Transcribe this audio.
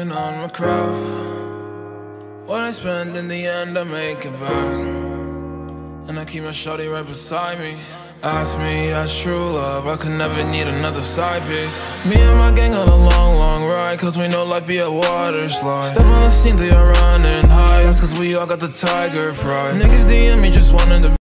working on my craft. What I spend in the end, I make it back. And I keep my shawty right beside me. Ask me, that's true love, I could never need another side piece. Me and my gang on a long, long ride, cause we know life be a water slide. Step on the scene, they are running high, that's cause we all got the tiger pride. Niggas DM me just wanting to